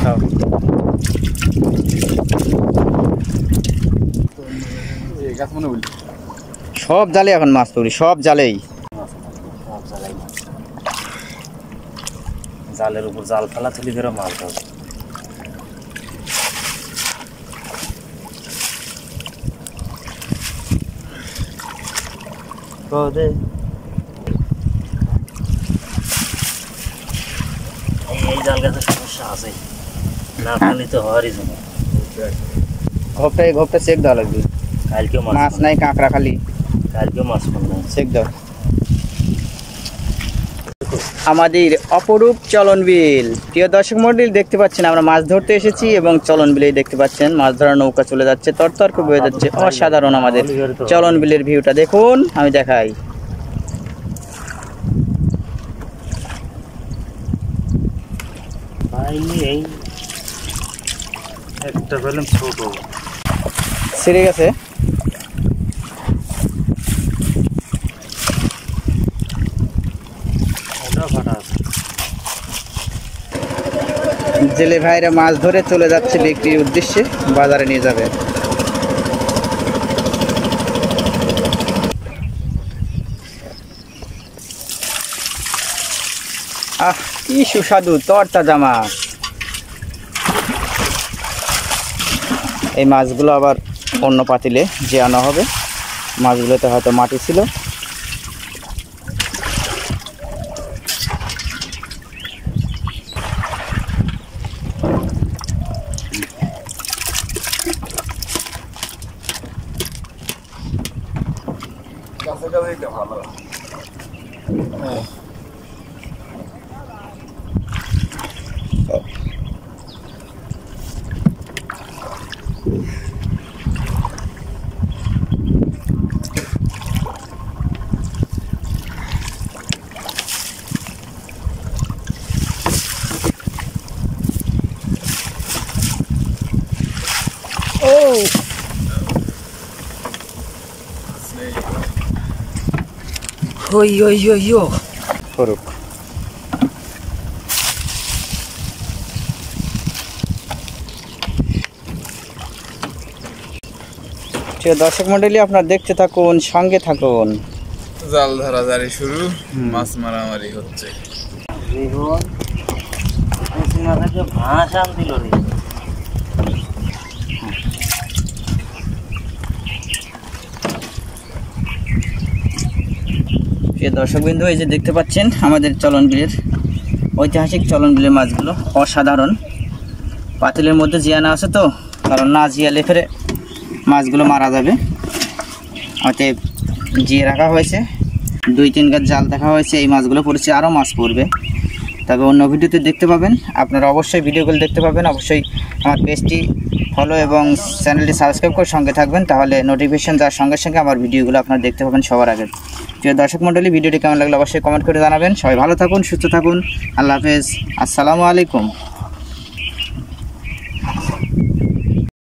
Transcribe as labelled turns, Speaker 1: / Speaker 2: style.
Speaker 1: সব সব জালে এখন মাছ পড়ি, সব জালেই।
Speaker 2: জালের উপর জাল ফেলা তুলি করে মাছ ধরে। এই জাল গাছে সমস্যা আছে, না ফেলে তো হওয়ারই জন্য।
Speaker 1: ঘপটা চেক দেওয়া লাগবে।
Speaker 2: কালকেও
Speaker 1: মাছ নাই, কাঁকড়া খালি।
Speaker 2: কালকেও মাছ পড়লো,
Speaker 1: চেক দাও। আমাদের অপরূপ চলন বিল, প্রিয় দর্শক মণ্ডলী দেখতে পাচ্ছেন আমরা মাছ ধরতে এসেছি এবং চলন বিলেই দেখতে পাচ্ছেন মাছ ধরার নৌকা চলে যাচ্ছে, তরতর করে বয়ে যাচ্ছে। অসাধারণ আমাদের চলন বিলের ভিউটা দেখুন, আমি দেখাই।
Speaker 2: একটা পেলাম ছোট,
Speaker 1: ছিঁড়ে গেছে। জেলে ভাইরা মাছ ধরে চলে যাচ্ছে বিক্রির উদ্দেশ্যে, বাজারে নিয়ে যাবে। আহ, কি সুস্বাদু তরতাজা মাছ। এই মাছগুলো আবার অন্য পাতিলে যে আনা হবে, মাছগুলোতে হয়তো মাটি ছিল। করুক। দর্শক মন্ডলী আপনারা দেখতে থাকুন, সঙ্গে থাকুন।
Speaker 3: জাল ধরা জারি শুরু, মাছ মারামারি হচ্ছে।
Speaker 2: ভাঁস আন দিল রে।
Speaker 1: দর্শকবৃন্দ, এই যে দেখতে পাচ্ছেন আমাদের চলন বিলের ঐতিহাসিক চলন বিলের মাছগুলো অসাধারণ। পাতিলের মধ্যে জিয়ানা আছে তো, কারণ না জিয়ালে ফেরে মাছগুলো মারা যাবে। অতএব জিয়ে রাখা হয়েছে, 2-3 গাছ জাল দেখা হয়েছে। এই মাছগুলো পড়েছে, আরও মাছ পড়বে। তবে অন্য ভিডিওতে দেখতে পাবেন, আপনারা অবশ্যই ভিডিওগুলো দেখতে পাবেন। অবশ্যই আমার পেজটি ফলো এবং চ্যানেলটি সাবস্ক্রাইব করে সঙ্গে থাকবেন, তাহলে নোটিফিকেশন যাওয়ার সঙ্গে সঙ্গে আমার ভিডিওগুলো আপনারা দেখতে পাবেন সবার আগে। প্রিয় দর্শক মণ্ডলী, ভিডিওটি কেমন লাগলো অবশ্যই কমেন্ট করে জানাবেন। সবাই ভালো থাকুন, সুস্থ থাকুন। আল্লাহ হাফেজ, আসসালামু আলাইকুম।